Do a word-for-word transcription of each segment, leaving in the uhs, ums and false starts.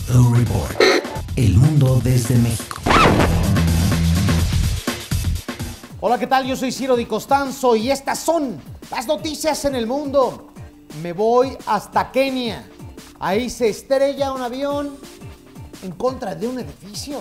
O Report. El mundo desde México. Hola, ¿qué tal? Yo soy Ciro Di Costanzo y estas son las noticias en el mundo. Me voy hasta Kenia. Ahí se estrella un avión en contra de un edificio.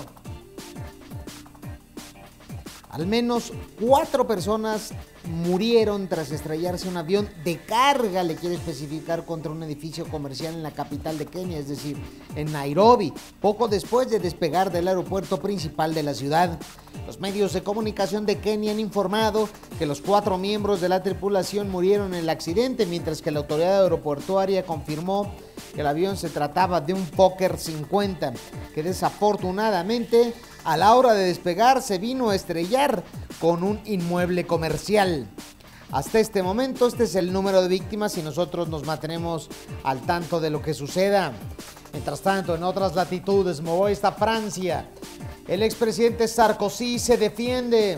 Al menos cuatro personas murieron tras estrellarse un avión de carga, le quiero especificar, contra un edificio comercial en la capital de Kenia, es decir, en Nairobi, poco después de despegar del aeropuerto principal de la ciudad. Los medios de comunicación de Kenia han informado que los cuatro miembros de la tripulación murieron en el accidente, mientras que la autoridad aeroportuaria confirmó que el avión se trataba de un Fokker cincuenta, que desafortunadamente a la hora de despegar se vino a estrellar con un inmueble comercial. Hasta este momento este es el número de víctimas y nosotros nos mantenemos al tanto de lo que suceda. Mientras tanto, en otras latitudes, me voy hasta Francia. El expresidente Sarkozy se defiende.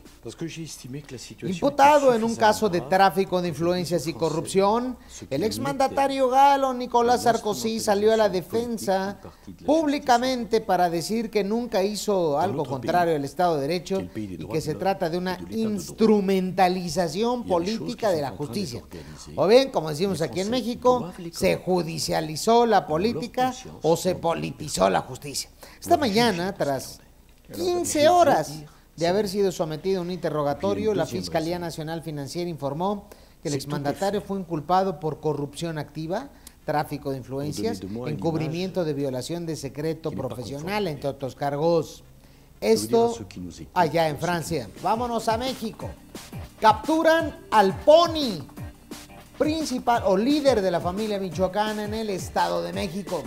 Imputado en un caso de tráfico de influencias y corrupción, el exmandatario galo Nicolas Sarkozy salió a la defensa públicamente para decir que nunca hizo algo contrario al Estado de Derecho y que se trata de una instrumentalización política de la justicia. O bien, como decimos aquí en México, se judicializó la política o se politizó la justicia. Esta mañana, tras quince horas de haber sido sometido a un interrogatorio, la Fiscalía Nacional Financiera informó que el exmandatario fue inculpado por corrupción activa, tráfico de influencias, encubrimiento de violación de secreto profesional, entre otros cargos. Esto allá en Francia. Vámonos a México. Capturan al Pony, principal o líder de la familia michoacana en el Estado de México.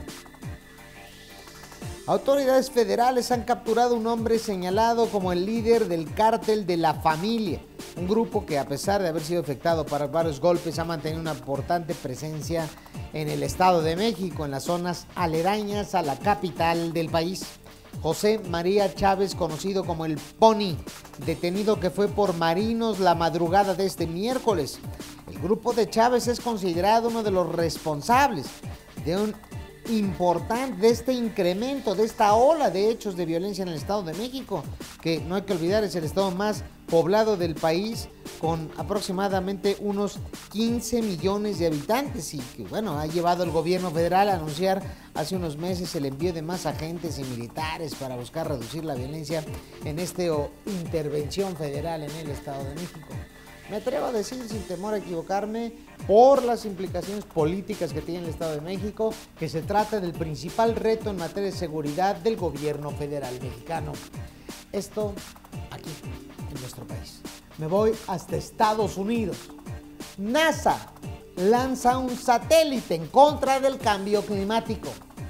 Autoridades federales han capturado a un hombre señalado como el líder del cártel de la familia, un grupo que, a pesar de haber sido afectado por varios golpes, ha mantenido una importante presencia en el Estado de México, en las zonas aledañas a la capital del país. José María Chávez, conocido como el Pony, detenido que fue por marinos la madrugada de este miércoles. El grupo de Chávez es considerado uno de los responsables de un importante de este incremento, de esta ola de hechos de violencia en el Estado de México, que no hay que olvidar es el estado más poblado del país, con aproximadamente unos quince millones de habitantes, y que bueno, ha llevado el gobierno federal a anunciar hace unos meses el envío de más agentes y militares para buscar reducir la violencia en esta intervención federal en el Estado de México. Me atrevo a decir, sin temor a equivocarme, por las implicaciones políticas que tiene el Estado de México, que se trata del principal reto en materia de seguridad del gobierno federal mexicano. Esto aquí, en nuestro país. Me voy hasta Estados Unidos. NASA lanza un satélite en contra del cambio climático.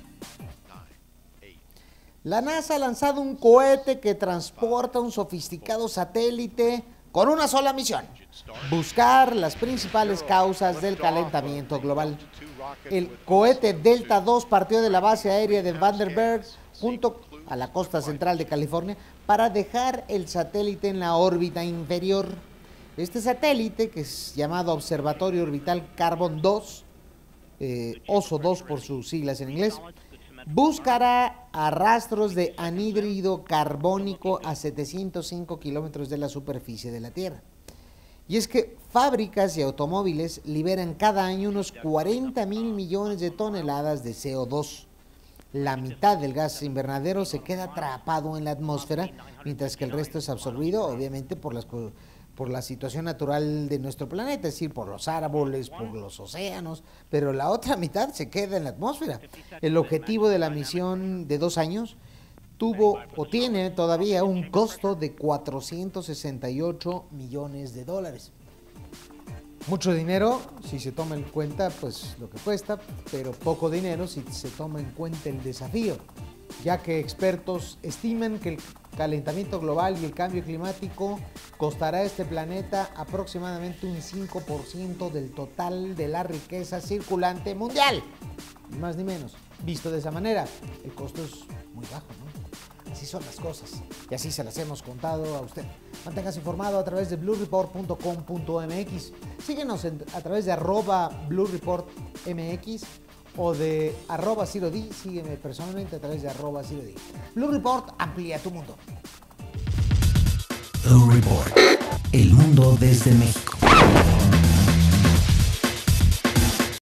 La NASA ha lanzado un cohete que transporta un sofisticado satélite con una sola misión: buscar las principales causas del calentamiento global. El cohete Delta dos partió de la base aérea de Vandenberg junto a la costa central de California para dejar el satélite en la órbita inferior. Este satélite, que es llamado Observatorio Orbital Carbon dos, eh, OSO dos por sus siglas en inglés, buscará a rastros de anhídrido carbónico a setecientos cinco kilómetros de la superficie de la Tierra. Y es que fábricas y automóviles liberan cada año unos cuarenta mil millones de toneladas de C O dos. La mitad del gas invernadero se queda atrapado en la atmósfera, mientras que el resto es absorbido, obviamente, por las por la situación natural de nuestro planeta, es decir, por los árboles, por los océanos, pero la otra mitad se queda en la atmósfera. El objetivo de la misión de dos años tuvo o tiene todavía un costo de cuatrocientos sesenta y ocho millones de dólares. Mucho dinero si se toma en cuenta pues lo que cuesta, pero poco dinero si se toma en cuenta el desafío, ya que expertos estiman que el calentamiento global y el cambio climático costará a este planeta aproximadamente un cinco por ciento del total de la riqueza circulante mundial, ni más ni menos. Visto de esa manera, el costo es muy bajo, ¿no? Así son las cosas y así se las hemos contado a usted. Manténgase informado a través de blue report punto com punto m x. Síguenos en, a través de arroba blue report m x o de arroba Ciro D. Sígueme personalmente a través de arroba Ciro D. Blue Report, amplía tu mundo. Blue Report, el mundo desde México.